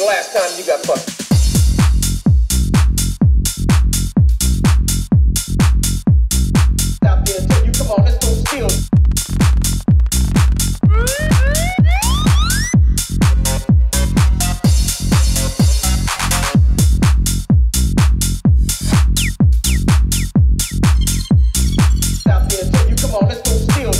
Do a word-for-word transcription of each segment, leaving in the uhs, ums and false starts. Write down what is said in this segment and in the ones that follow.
last time you got fucked? Stop there, tell you, come on, let's go steal. Stop there, tell you, come on, let's go steal.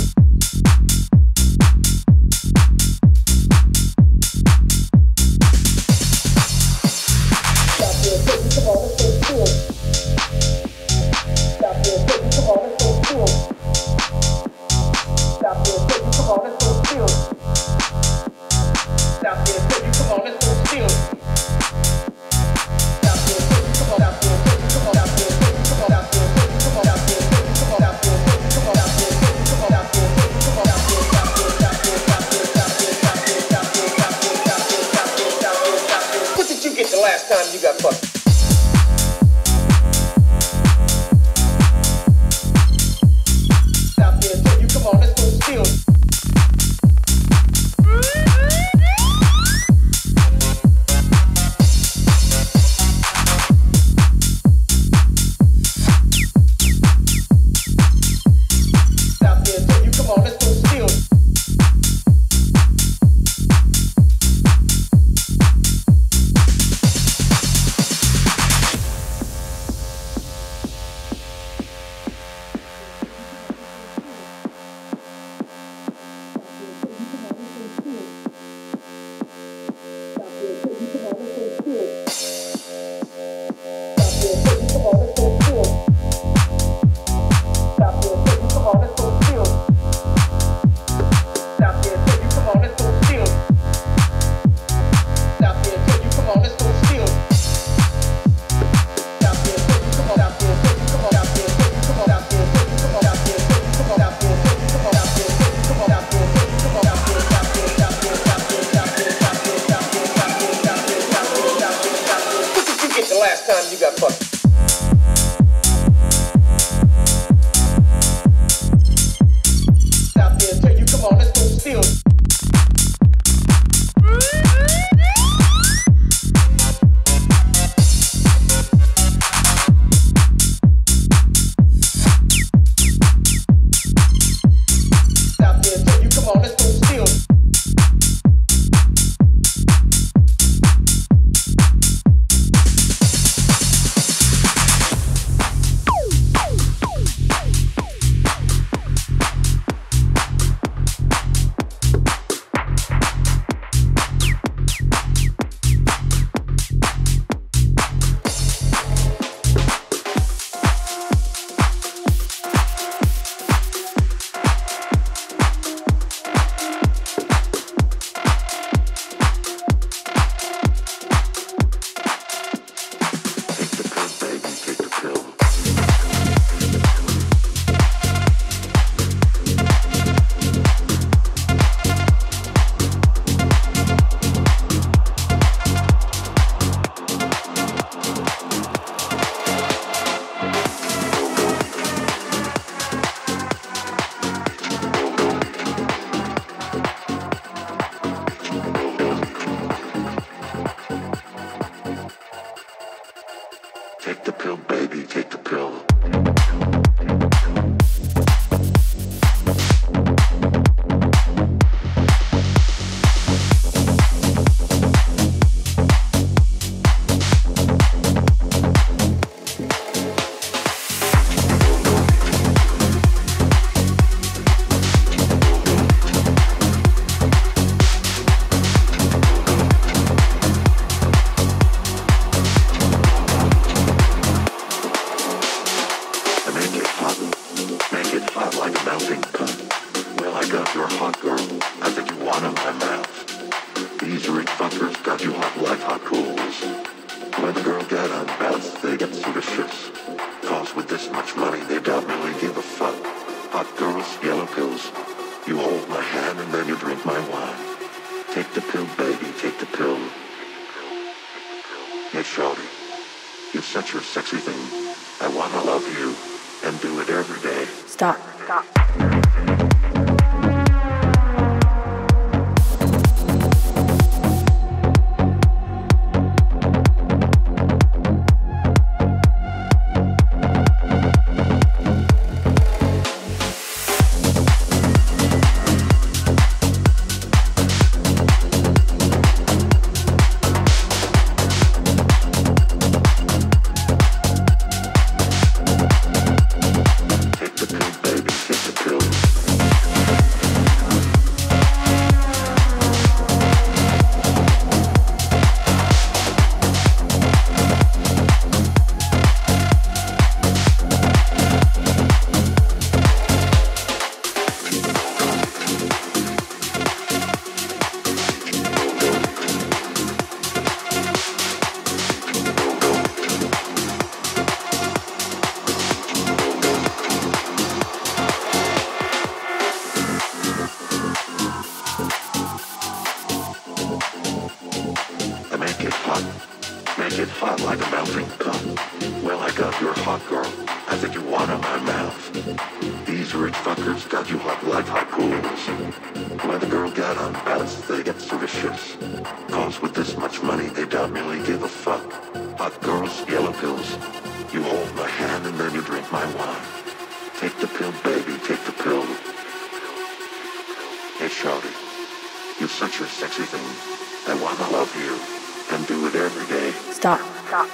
Time you got fucked. Stop there, tell you, come on, let's go steal. Stop there, tell you, come on, let's go steal. Last time you got fucked. Stop there, tell you, come on, let's go steal. Stop there, tell you, come on, let's go steal. Take the pill, baby, take the pill. Hey, shawty, you're such a sexy thing. I wanna love you and do it every day. Stop. Stop. hot like a melting pot. Well, I got your hot girl. I think you want in my mouth. These rich fuckers got you hot like hot pools. When the girl got on balance, they get so vicious. Cause with this much money, they don't really give a fuck. Hot girls, yellow pills. You hold my hand and then you drink my wine. Take the pill, baby, take the pill. Hey, shawty, you're such a sexy thing. I wanna love you and do it every day. Stop. Stop.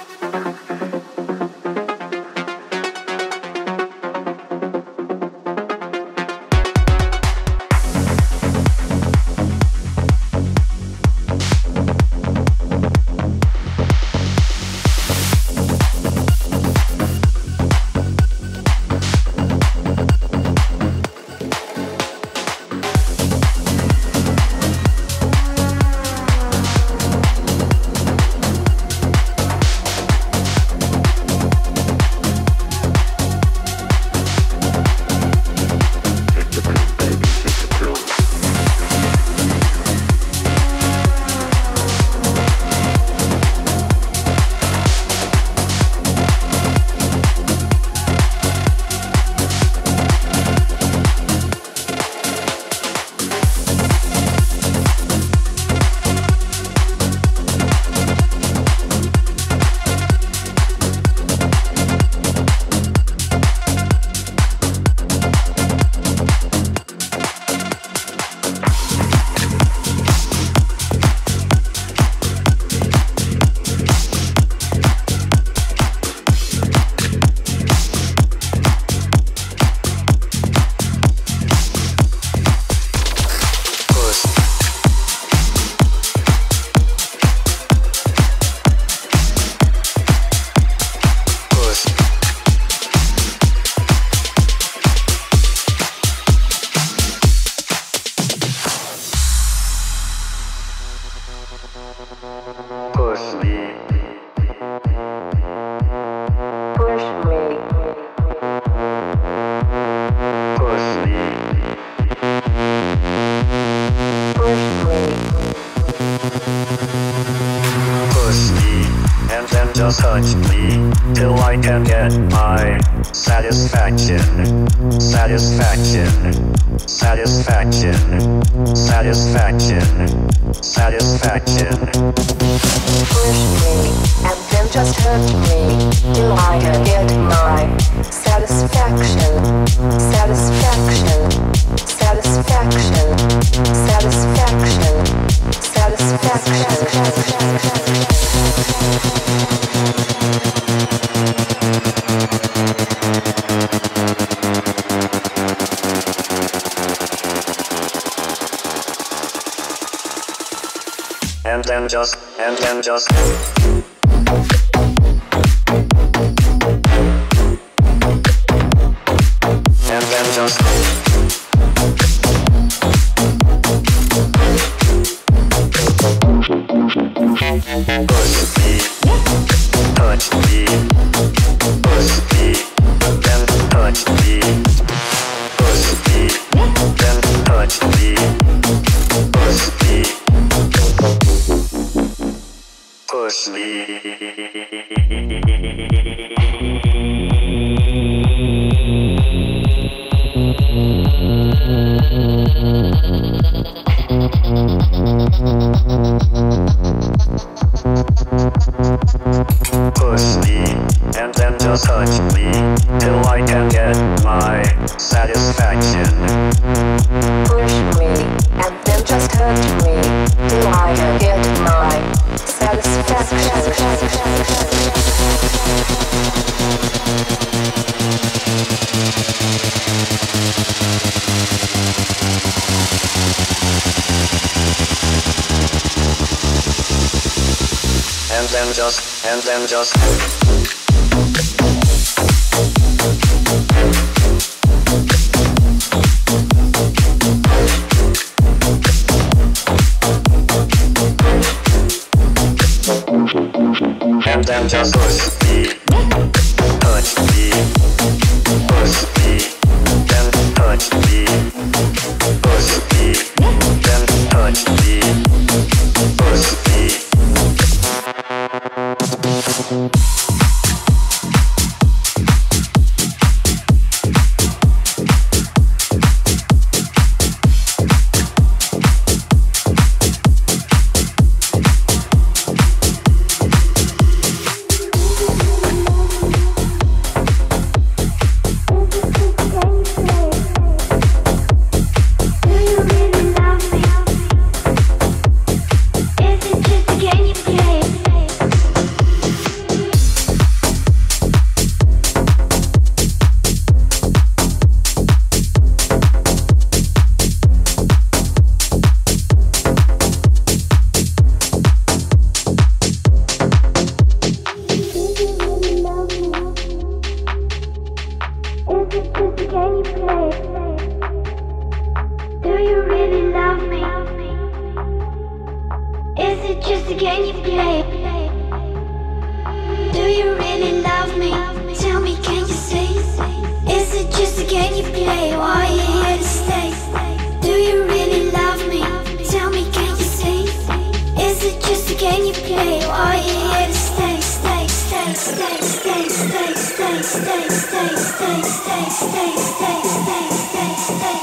Just touch me till I can get my satisfaction, satisfaction, satisfaction, satisfaction, satisfaction. Push me and then just hurt me till I can get my satisfaction, satisfaction, satisfaction, satisfaction, satisfaction. And then just, and then just And then just Push me, touch me, push me, then touch me, push me, then touch me, push me, push me. Push me, and then just touch me till I can get my satisfaction. Push me, and then just hurt me till I can get my satisfaction. And then just, and then just And then just push me, touch me, push me, then touch me, push me, then touch me, push me. it just a game you play? Do you really love me? Tell me, can you say? Is it just a game you play, or are you here to stay? Do you really love me? Tell me, can you say? Is it just a game you play, or are you here to stay? Stay, stay, stay, stay, stay, stay, stay, stay, stay, stay, stay, stay, stay, stay, stay,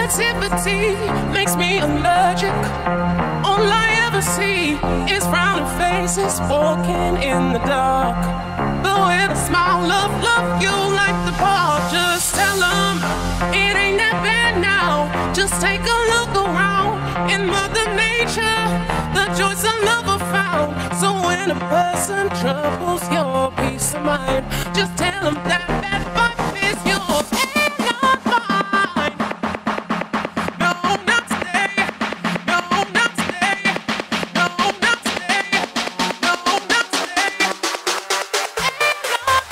negativity makes me allergic. All I ever see is frowning faces walking in the dark. But with a smile, love, love you like the park. Just tell them it ain't that bad now. Just take a look around. In Mother Nature, the joys of love are found. So when a person troubles your peace of mind, just tell them that that vibe is yours and not mine. No, not today. No, not today. No, not today. No, not today. And not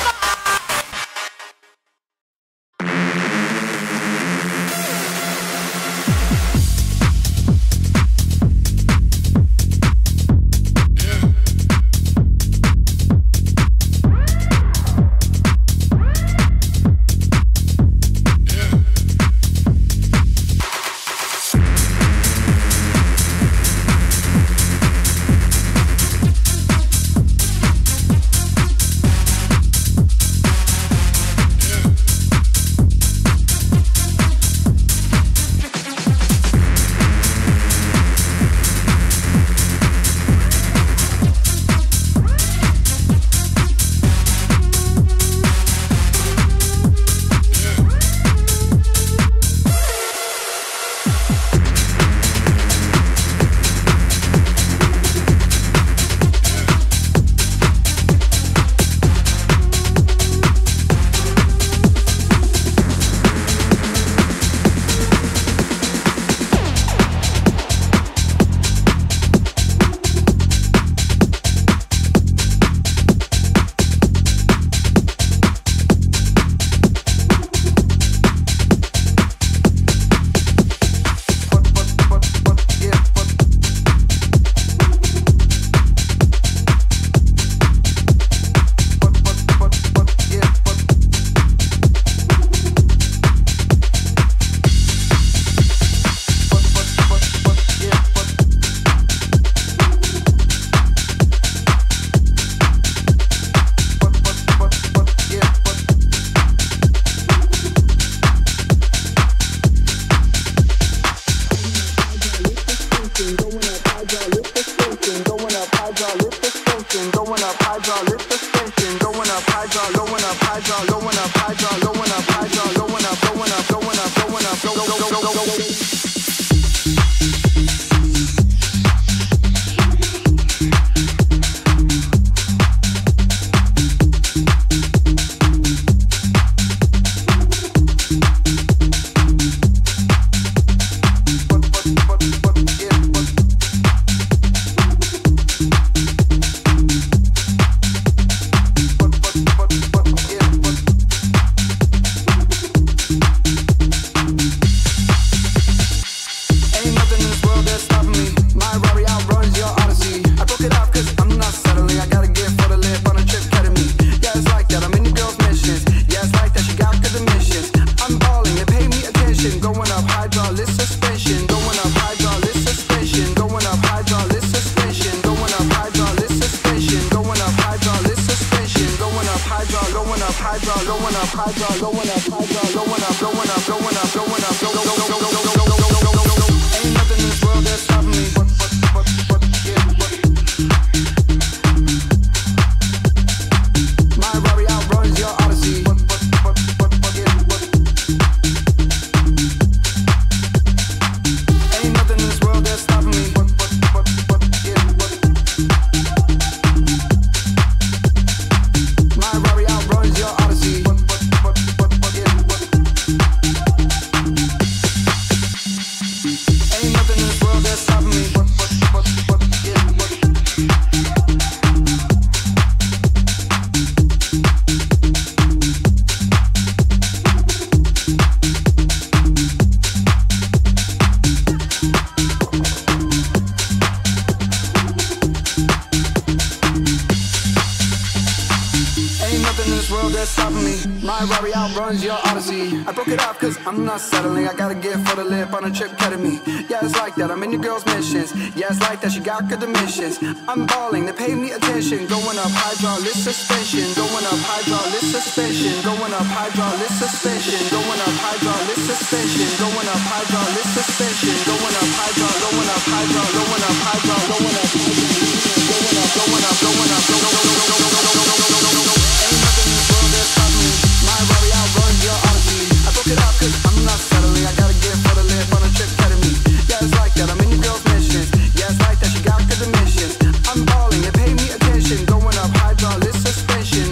My Rari outruns your Odyssey. I broke it off cause I'm not settling. I got a gift for the lip on a trip ketamine. Yeah, it's like that, I'm in your girl's missions. Yeah, it's like that, she got good dimensions. I'm balling, they pay me attention. Going up hydraulic suspension. Going up hydraulic suspension. Going up hydraulic suspension. Going up hydraulic suspension. Going up hydraulic suspension. Going up hydro, going up hydro, going up hydro, going up hydro. Going up, going up, going up, going up, going up, going up, going up. Ain't nothing in this world that's stopping me. My Rari outruns your Odyssey. I broke it off cause I'm not settling. I got a gift for the lip on a trip ketamine. Yeah, it's like that, I'm in your girl's missions. Yeah, it's like that, she got good dimensions. I'm balling, they pay me attention. Going up hydraulic suspension.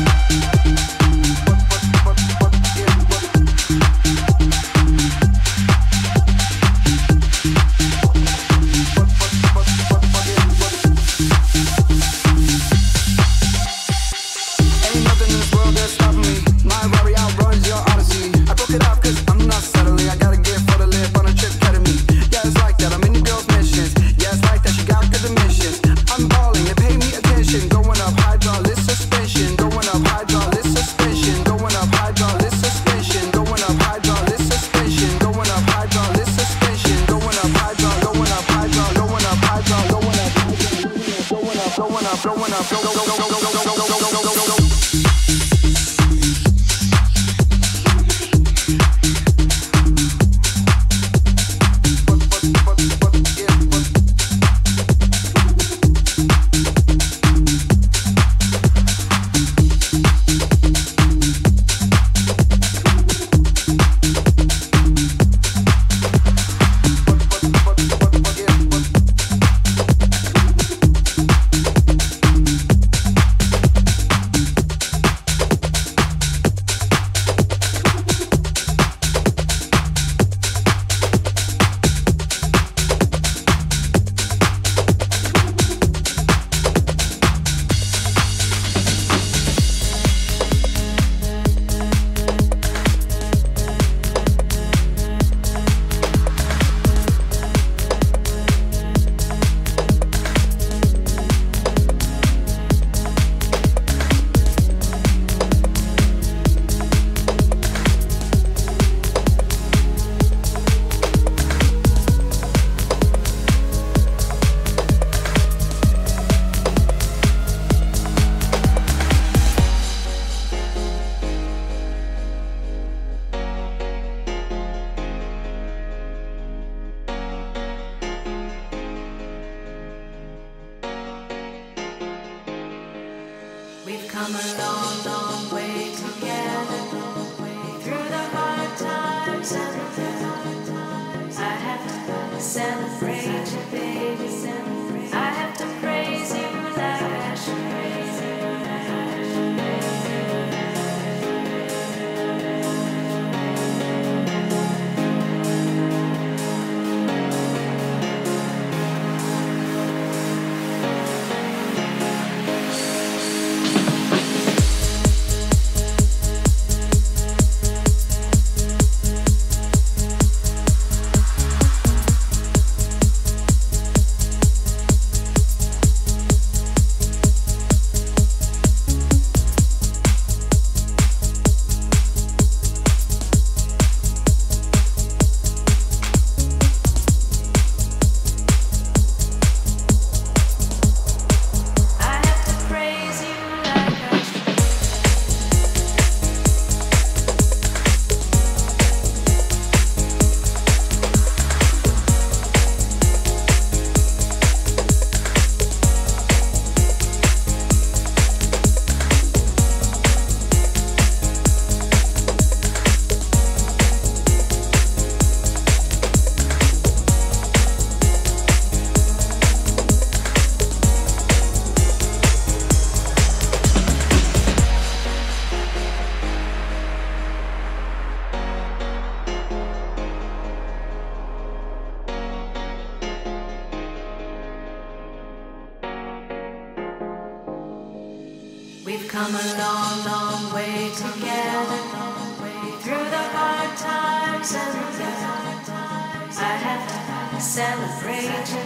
come a long, long way together. Through the hard times and the good times, I have to celebrate you,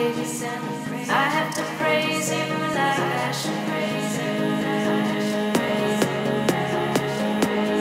baby. I have to praise you like I should praise you.